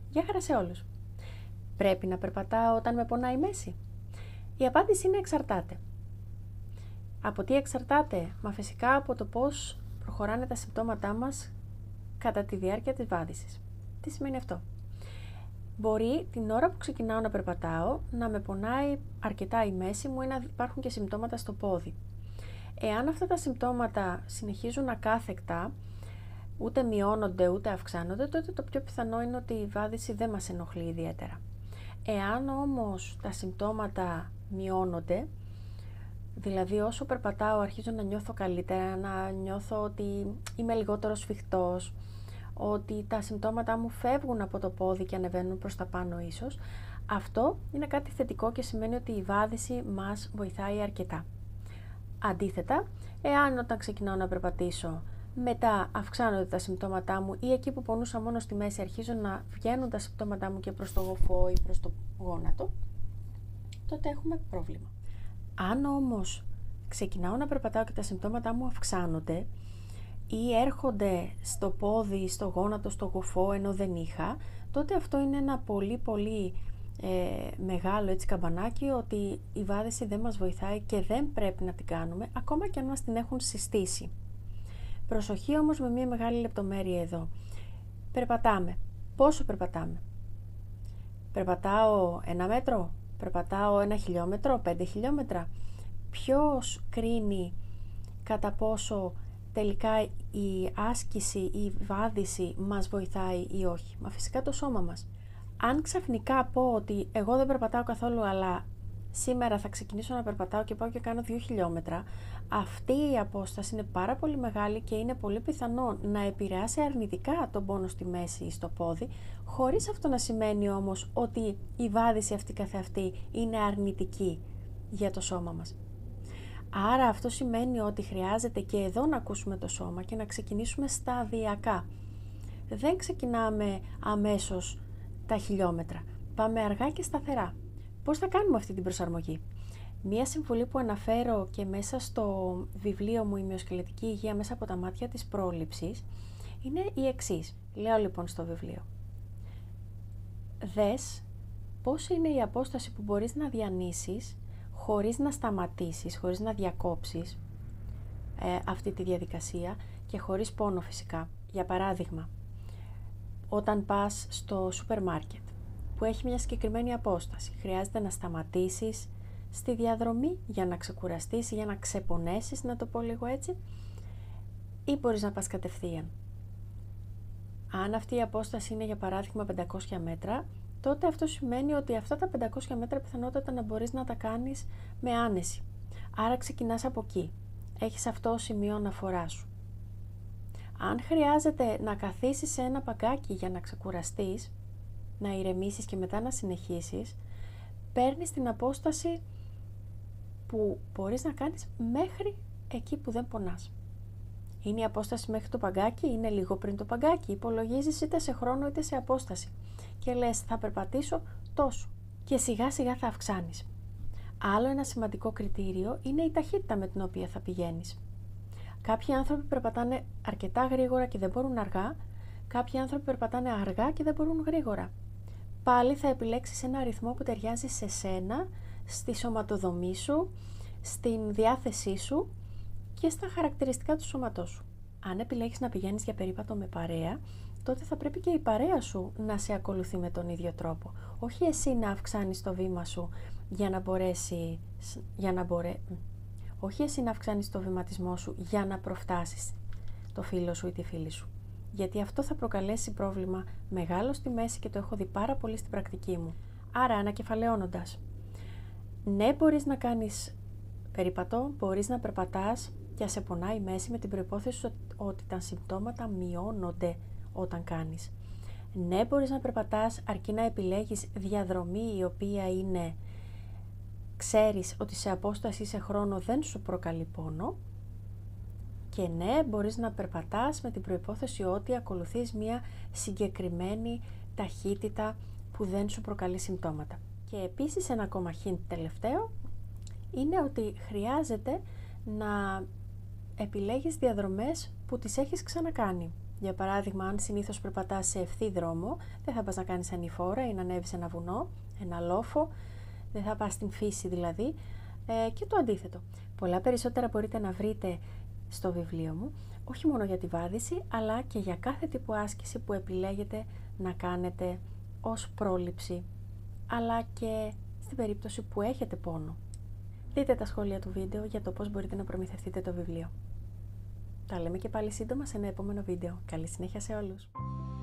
Γεια χαρά σε όλους. Πρέπει να περπατάω όταν με πονάει η μέση? Η απάντηση είναι εξαρτάται. Από τι εξαρτάται? Μα φυσικά από το πώς προχωράνε τα συμπτώματά μας κατά τη διάρκεια της βάδισης. Τι σημαίνει αυτό? Μπορεί την ώρα που ξεκινάω να περπατάω να με πονάει αρκετά η μέση μου ή να υπάρχουν και συμπτώματα στο πόδι. Εάν αυτά τα συμπτώματα συνεχίζουν ακάθεκτα, ούτε μειώνονται ούτε αυξάνονται, τότε το πιο πιθανό είναι ότι η βάδηση δεν μας ενοχλεί ιδιαίτερα. Εάν όμως τα συμπτώματα μειώνονται, δηλαδή όσο περπατάω αρχίζω να νιώθω καλύτερα, να νιώθω ότι είμαι λιγότερο σφιχτός, ότι τα συμπτώματά μου φεύγουν από το πόδι και ανεβαίνουν προς τα πάνω ίσως, αυτό είναι κάτι θετικό και σημαίνει ότι η βάδηση μας βοηθάει αρκετά. Αντίθετα, εάν όταν ξεκινάω να περπατήσω μετά αυξάνονται τα συμπτώματά μου ή εκεί που πονούσα μόνο στη μέση αρχίζουν να βγαίνουν τα συμπτώματά μου και προς το γοφό ή προς το γόνατο, τότε έχουμε πρόβλημα. Αν όμως ξεκινάω να περπατάω και τα συμπτώματά μου αυξάνονται ή έρχονται στο πόδι, στο γόνατο, στο γοφό ενώ δεν είχα, τότε αυτό είναι ένα πολύ μεγάλο έτσι καμπανάκι ότι η βάδηση δεν μας βοηθάει και δεν πρέπει να την κάνουμε ακόμα και αν μας την έχουν συστήσει. Προσοχή όμως με μια μεγάλη λεπτομέρεια εδώ. Περπατάμε. Πόσο περπατάμε? Περπατάω 1 μέτρο? Περπατάω 1 χιλιόμετρο? 5 χιλιόμετρα? Ποιος κρίνει κατά πόσο τελικά η άσκηση, η βάδηση μας βοηθάει ή όχι? Μα φυσικά το σώμα μας. Αν ξαφνικά πω ότι εγώ δεν περπατάω καθόλου, αλλά σήμερα θα ξεκινήσω να περπατάω και πάω και κάνω 2 χιλιόμετρα, αυτή η απόσταση είναι πάρα πολύ μεγάλη και είναι πολύ πιθανό να επηρεάσει αρνητικά τον πόνο στη μέση ή στο πόδι, χωρίς αυτό να σημαίνει όμως ότι η βάδηση αυτή καθεαυτή είναι αρνητική για το σώμα μας. Άρα αυτό σημαίνει ότι χρειάζεται και εδώ να ακούσουμε το σώμα και να ξεκινήσουμε σταδιακά. Δεν ξεκινάμε αμέσως τα χιλιόμετρα. Πάμε αργά και σταθερά. Πώς θα κάνουμε αυτή την προσαρμογή? Μία συμβουλή που αναφέρω και μέσα στο βιβλίο μου «Η μυοσκελετική υγεία μέσα από τα μάτια της πρόληψης» είναι η εξής. Λέω λοιπόν στο βιβλίο. Δες πώς είναι η απόσταση που μπορείς να διανύσεις χωρίς να σταματήσεις, χωρίς να διακόψεις αυτή τη διαδικασία και χωρίς πόνο φυσικά. Για παράδειγμα, όταν πας στο σούπερ μάρκετ που έχει μια συγκεκριμένη απόσταση, χρειάζεται να σταματήσεις στη διαδρομή για να ξεκουραστείς ή για να ξεπονέσεις, να το πω λίγο έτσι, ή μπορείς να πας κατευθείαν. Αν αυτή η απόσταση είναι για παράδειγμα 500 μέτρα, τότε αυτό σημαίνει ότι αυτά τα 500 μέτρα πιθανότατα να μπορείς να τα κάνεις με άνεση. Άρα ξεκινάς από εκεί. Έχεις αυτό ως σημείο αναφοράς σου. Αν χρειάζεται να καθίσεις σε ένα παγκάκι για να ξεκουραστείς, να ηρεμήσεις και μετά να συνεχίσεις, παίρνεις την απόσταση που μπορείς να κάνεις μέχρι εκεί που δεν πονάς. Είναι η απόσταση μέχρι το παγκάκι, είναι λίγο πριν το παγκάκι. Υπολογίζεις είτε σε χρόνο είτε σε απόσταση. Και λες θα περπατήσω τόσο. Και σιγά σιγά θα αυξάνεις. Άλλο ένα σημαντικό κριτήριο είναι η ταχύτητα με την οποία θα πηγαίνεις. Κάποιοι άνθρωποι περπατάνε αρκετά γρήγορα και δεν μπορούν αργά. Κάποιοι άνθρωποι περπατάνε αργά και δεν μπορούν γρήγορα. Πάλι θα επιλέξεις ένα ρυθμό που ταιριάζει σε σένα, στη σωματοδομή σου, στην διάθεσή σου και στα χαρακτηριστικά του σώματός σου. Αν επιλέγεις να πηγαίνεις για περίπατο με παρέα, τότε θα πρέπει και η παρέα σου να σε ακολουθεί με τον ίδιο τρόπο. Όχι εσύ να αυξάνεις το βήμα σου όχι εσύ να αυξάνεις το βηματισμό σου για να προφτάσεις το φίλο σου ή τη φίλη σου. Γιατί αυτό θα προκαλέσει πρόβλημα μεγάλο στη μέση και το έχω δει πάρα πολύ στην πρακτική μου. Άρα, ανακεφαλαιώνοντας, ναι, μπορείς να κάνεις περίπατο, μπορείς να περπατάς και σε πονάει η μέση με την προϋπόθεση ότι τα συμπτώματα μειώνονται όταν κάνεις. Ναι, μπορείς να περπατάς αρκεί να επιλέγεις διαδρομή η οποία είναι, ξέρεις ότι σε απόσταση ή σε χρόνο δεν σου προκαλεί πόνο. Και ναι, μπορείς να περπατάς με την προϋπόθεση ότι ακολουθείς μια συγκεκριμένη ταχύτητα που δεν σου προκαλεί συμπτώματα. Και επίσης ένα ακόμα hint τελευταίο είναι ότι χρειάζεται να επιλέγεις διαδρομές που τις έχεις ξανακάνει. Για παράδειγμα, αν συνήθως περπατάς σε ευθύ δρόμο, δεν θα πας να κάνεις ανηφόρα ή να ανέβεις ένα βουνό, ένα λόφο, δεν θα πας στην φύση δηλαδή, και το αντίθετο. Πολλά περισσότερα μπορείτε να βρείτε στο βιβλίο μου, όχι μόνο για τη βάδιση, αλλά και για κάθε τύπου άσκηση που επιλέγετε να κάνετε ως πρόληψη, αλλά και στην περίπτωση που έχετε πόνο. Δείτε τα σχόλια του βίντεο για το πώς μπορείτε να προμηθευτείτε το βιβλίο. Τα λέμε και πάλι σύντομα σε ένα επόμενο βίντεο. Καλή συνέχεια σε όλους!